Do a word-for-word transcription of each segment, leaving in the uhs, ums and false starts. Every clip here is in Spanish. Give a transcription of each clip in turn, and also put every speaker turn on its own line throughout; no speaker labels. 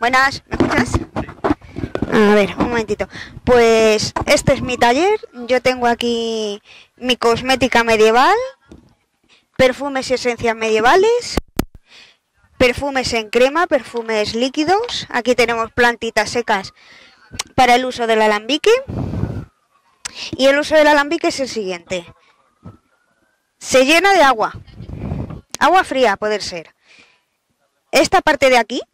Buenas, ¿me escuchas? A ver, un momentito. Pues este es mi taller. Yo tengo aquí mi cosmética medieval, perfumes y esencias medievales, perfumes en crema, perfumes líquidos. Aquí tenemos plantitas secas para el uso del alambique. Y el uso del alambique es el siguiente. Se llena de agua. Agua fría, a poder ser. Esta parte de aquí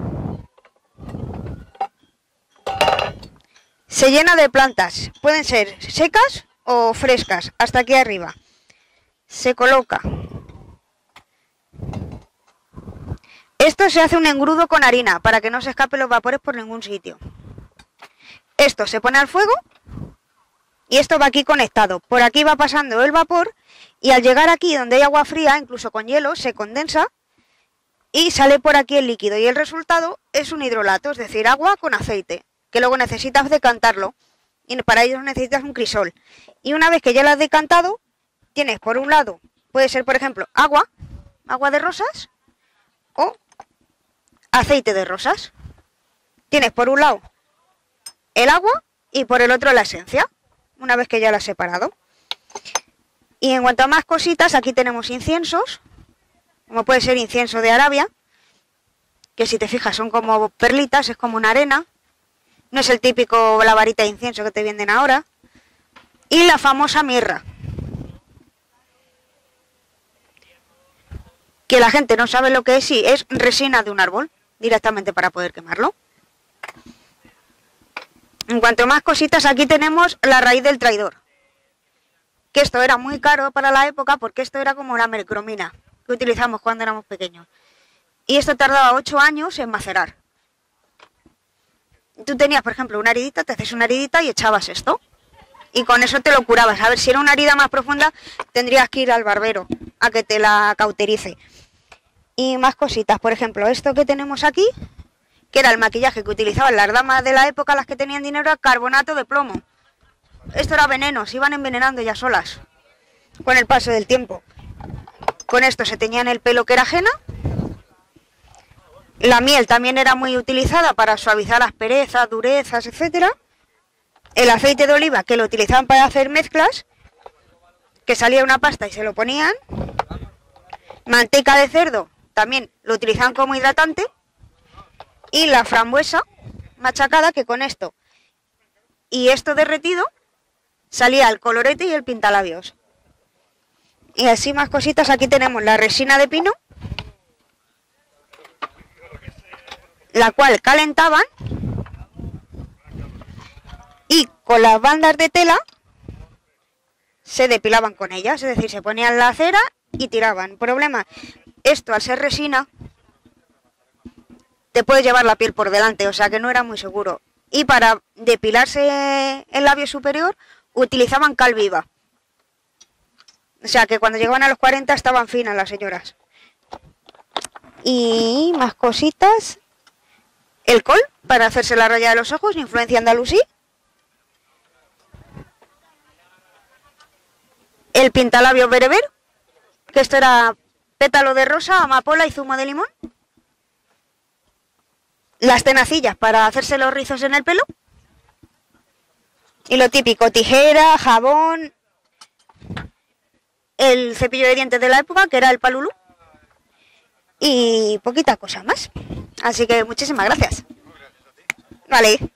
se llena de plantas. Pueden ser secas o frescas, hasta aquí arriba. Se coloca. Esto se hace un engrudo con harina para que no se escapen los vapores por ningún sitio. Esto se pone al fuego y esto va aquí conectado. Por aquí va pasando el vapor y al llegar aquí donde hay agua fría, incluso con hielo, se condensa y sale por aquí el líquido. Y el resultado es un hidrolato, es decir, agua con aceite, que luego necesitas decantarlo y para ello necesitas un crisol. Y una vez que ya lo has decantado, tienes por un lado, puede ser por ejemplo agua, agua de rosas o aceite de rosas. Tienes por un lado el agua y por el otro la esencia, una vez que ya la has separado. Y en cuanto a más cositas, aquí tenemos inciensos, como puede ser incienso de Arabia, que si te fijas son como perlitas, es como una arena. No es el típico la varita de incienso que te venden ahora. Y la famosa mirra, que la gente no sabe lo que es, sí, es resina de un árbol, directamente para poder quemarlo. En cuanto a más cositas, aquí tenemos la raíz del traidor, que esto era muy caro para la época porque esto era como la mercromina que utilizamos cuando éramos pequeños. Y esto tardaba ocho años en macerar. Tú tenías, por ejemplo, una heridita, te haces una heridita y echabas esto. Y con eso te lo curabas. A ver, si era una herida más profunda, tendrías que ir al barbero a que te la cauterice. Y más cositas, por ejemplo, esto que tenemos aquí, que era el maquillaje que utilizaban las damas de la época, las que tenían dinero, era carbonato de plomo. Esto era veneno, se iban envenenando ya solas, con el paso del tiempo. Con esto se teñían el pelo, que era ajena. La miel también era muy utilizada para suavizar asperezas, durezas, etcétera. El aceite de oliva, que lo utilizaban para hacer mezclas, que salía una pasta y se lo ponían. Manteca de cerdo, también lo utilizaban como hidratante. Y la frambuesa machacada, que con esto y esto derretido salía el colorete y el pintalabios. Y así más cositas. Aquí tenemos la resina de pino, la cual calentaban y con las bandas de tela se depilaban con ellas, es decir, se ponían la cera y tiraban. Problema, esto al ser resina te puede llevar la piel por delante, o sea que no era muy seguro. Y para depilarse el labio superior utilizaban cal viva. O sea que cuando llegaban a los cuarenta estaban finas las señoras. Y más cositas. El col, para hacerse la raya de los ojos, influencia andalusí. El pintalabios bereber, que esto era pétalo de rosa, amapola y zumo de limón. Las tenacillas para hacerse los rizos en el pelo. Y lo típico, tijera, jabón. El cepillo de dientes de la época, que era el palulú. Y poquita cosa más. Así que muchísimas gracias. Vale.